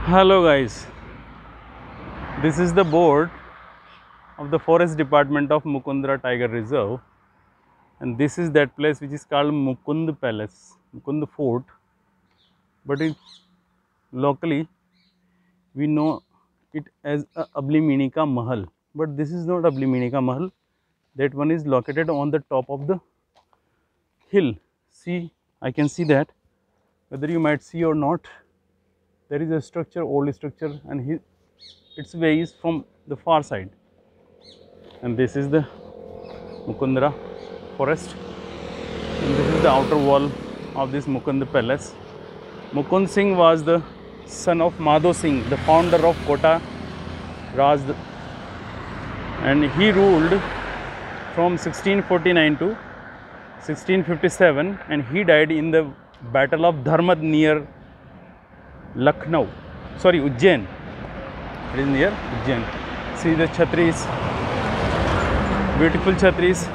Hello guys, this is the board of the Forest Department of Mukundra Tiger Reserve, and this is that place which is called Mukund Palace, Mukund Fort, but locally we know it as Abliminika Mahal, but this is not Abliminika Mahal. That one is located on the top of the hill. See, I can see that, whether you might see or not, there is a structure, old structure, and its way is from the far side. And this is the Mukundra forest, and this is the outer wall of this Mukund palace. Mukund Singh was the son of Madho Singh, the founder of Kota Raj, and he ruled from 1649 to 1657, and he died in the battle of Dharmad near Lucknow, sorry, Ujjain. It is near Ujjain. See the chhatris, beautiful chhatris.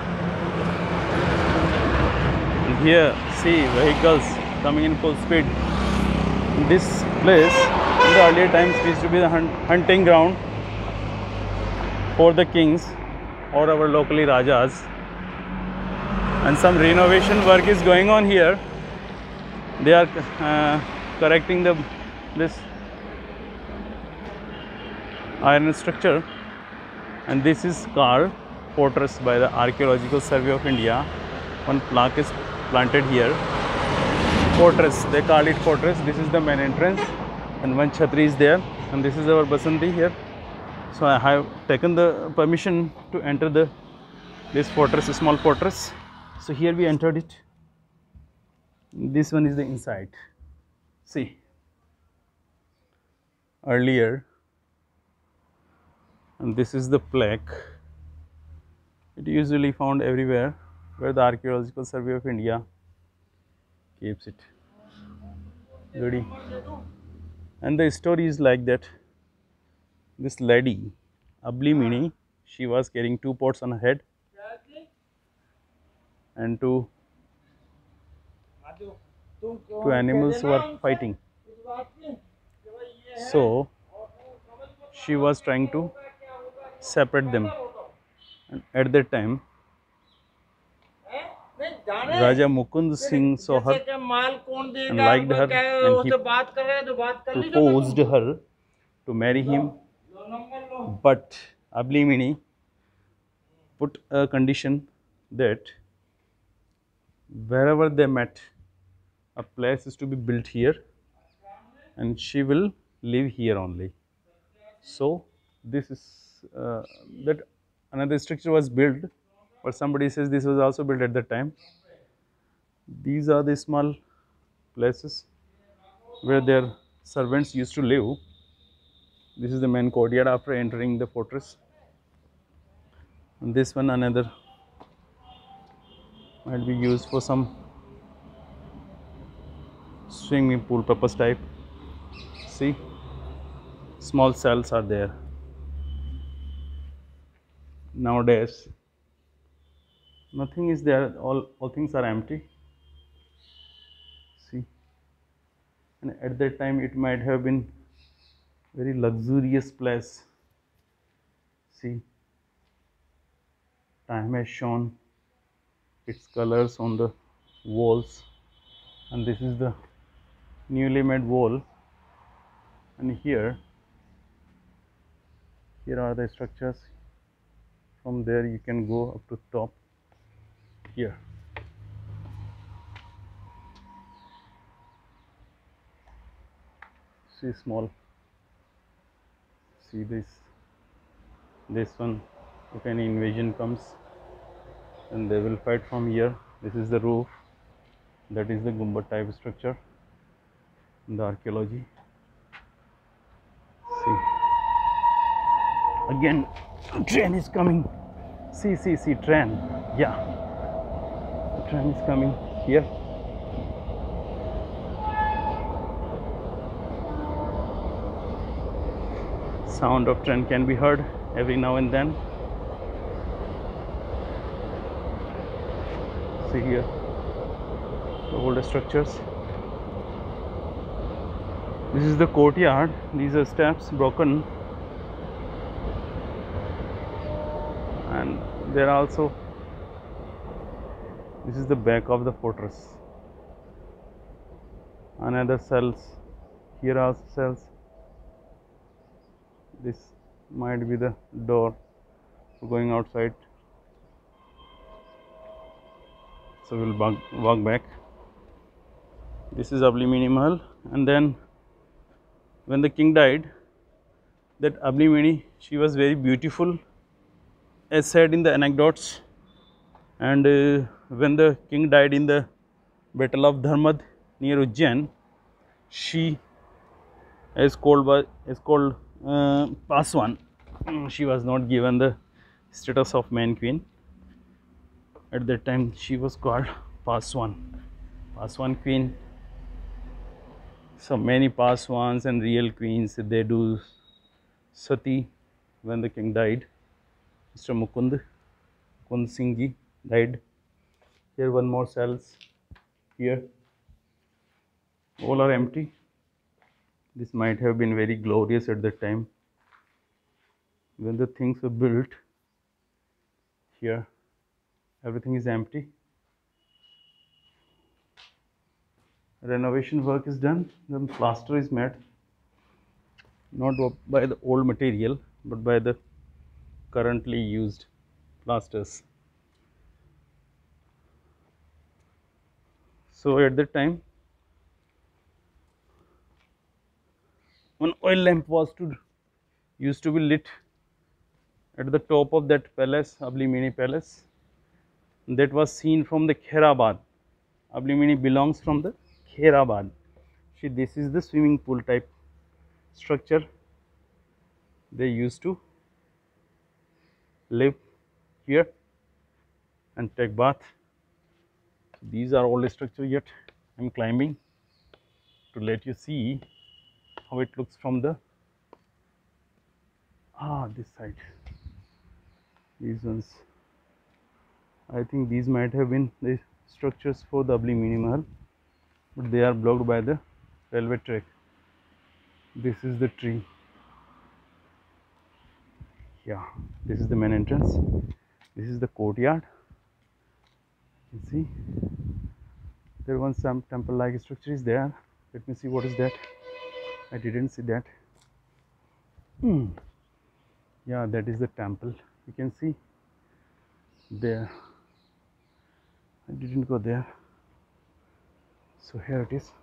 And here, see vehicles coming in full speed. This place in the earlier times used to be the hunting ground for the kings or our locally rajas, and some renovation work is going on here. They are correcting this iron structure, and this is called fortress by the Archaeological Survey of India. One plaque is planted here. Fortress, they call it fortress. This is the main entrance, and one chhatri is there, and this is our basanti here. So I have taken the permission to enter this fortress, a small fortress. So here we entered it. This one is the inside. See, earlier, and this is the plaque. It usually found everywhere where the Archaeological Survey of India keeps it. Ready. And the story is like that. This lady, Ablimini, she was carrying 2 pots on her head, and two animals were fighting. So she was trying to separate them, and at that time Raja Mukund Singh saw her and liked her, and he proposed her to marry him. But Ablimini put a condition that wherever they met, a place is to be built here, and she will live here only. So this is that another structure was built, but somebody says this was also built at that time. These are the small places where their servants used to live. This is the main courtyard after entering the fortress, and this one another might be used for some swimming pool purpose type. See, small cells are there. Nowadays nothing is there, all things are empty. See, and at that time it might have been very luxurious place. See, time has shown its colors on the walls, and this is the newly made wall, and here are the structures. From there you can go up to top here. See, small. See this one, if any invasion comes, and they will fight from here. This is the roof, that is the gumbad type structure in the archaeology. See, again train is coming. See, train. Yeah, the train is coming here. Sound of train can be heard every now and then. See here the older structures. This is the courtyard. These are steps broken, and there also, this is the back of the fortress. Another cells, here are cells. This might be the door going outside. So we'll walk back. This is Ablimini Mahal, and then when the king died, that Ablimini, she was very beautiful, as said in the anecdotes. And when the king died in the battle of Dharmad near Ujjain, she is called Paswan. She was not given the status of main queen. At that time, she was called Paswan queen. So many Paswans and real queens, they do sati when the king died. Mr. Mukund Singh ji died. Here one more cells. Here all are empty. This might have been very glorious at that time when the things were built. Here everything is empty. Renovation work is done. The plaster is made not by the old material but by the currently used plasters. So at that time, one oil lamp was used to be lit at the top of that palace, Ablimini Palace. That was seen from the Khairabad. Ablimini belongs from the Khairabad. See, this is the swimming pool type structure. They used to live here and take bath. These are all the structure, yet I am climbing to let you see how it looks from the this side. These ones, I think these might have been the structures for the Ablimini Mahal, but they are blocked by the railway track. This is the tree. Yeah, this is the main entrance. This is the courtyard. You see, there was some temple-like structure is there. Let me see what is that. I didn't see that. Yeah, that is the temple. You can see there. I didn't go there. So here it is.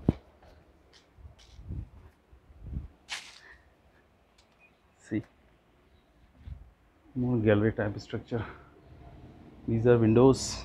See, more gallery type structure. These are windows.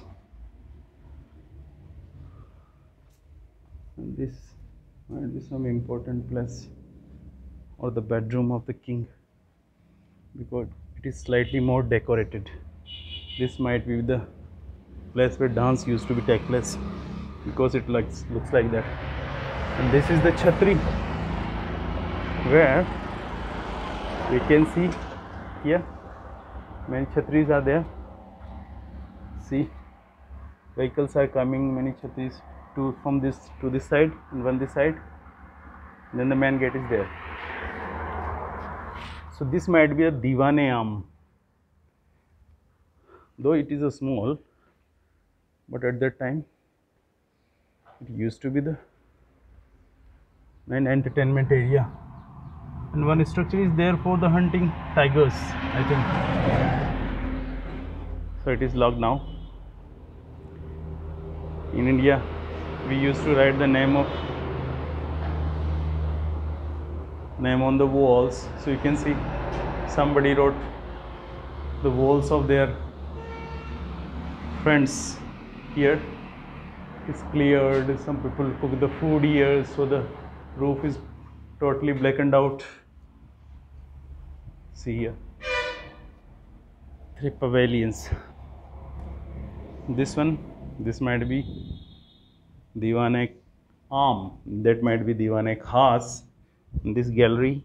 And this might be some important place or the bedroom of the king, because it is slightly more decorated. This might be the place where dance used to be take place, because it looks like that. And this is the chhatri, where we can see here many chhatris are there. See, vehicles are coming, many chhatris from this to this side and one this side. And then the main gate is there. So this might be a Diwane-am, though it is a small, but at that time it used to be the main entertainment area. And one structure is there for the hunting tigers, I think. So it is locked now. In India, we used to write the name on the walls. So you can see somebody wrote the walls of their friends here. It's cleared. Some people cook the food here, so the roof is totally blackened out. See here, 3 pavilions. This one, this might be Diwane-am, that might be Diwane-khas. In this gallery.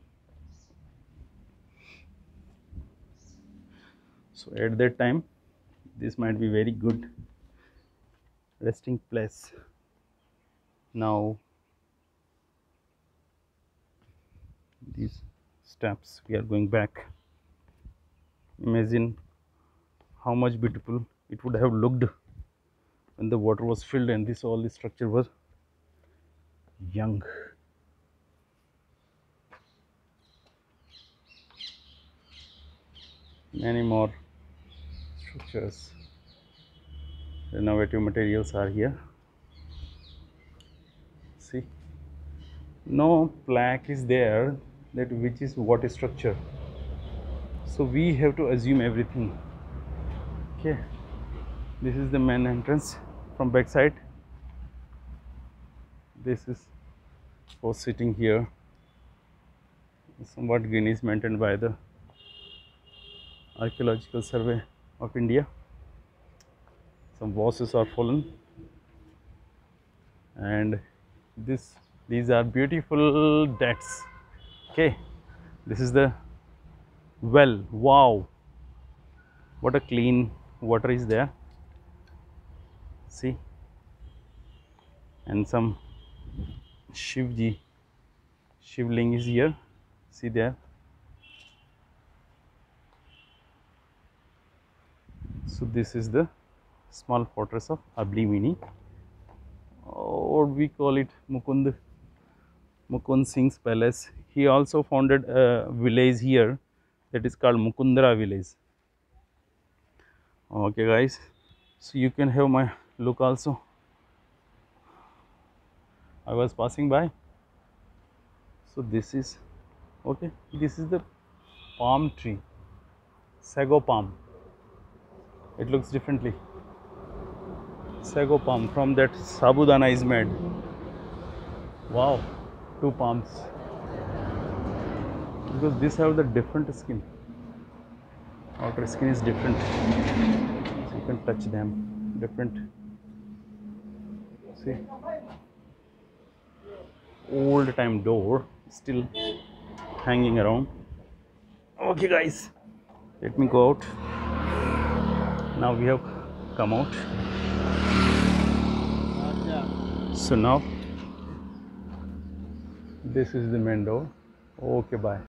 So at that time, this might be very good resting place. Now these steps. We are going back. Imagine how much beautiful it would have looked when the water was filled and this all the structure was young. Many more structures. Innovative materials are here. See, no plaque is there that which is what structure, so we have to assume everything. Okay, this is the main entrance from back side. This is for sitting here. Somewhat green is maintained by the Archaeological Survey of India. Some vases are fallen, and these are beautiful decks. Okay, this is the well. Wow, what a clean water is there. See, and some Shivji, Shivling is here. See there. So this is the small fortress of Ablimini, or we call it Mukund Singh's palace. He also founded a village here that is called Mukundra village. Okay guys, so you can have my look also. I was passing by. So this is okay. This is the palm tree, sago palm. It looks differently. Sago palm, from that sabudana is made. Wow, two palms. Because these have the different skin. Outer skin is different, so you can touch them. Different. See, old time door still hanging around. Okay guys, let me go out. Now we have come out. So now this is the main door. Okay, bye.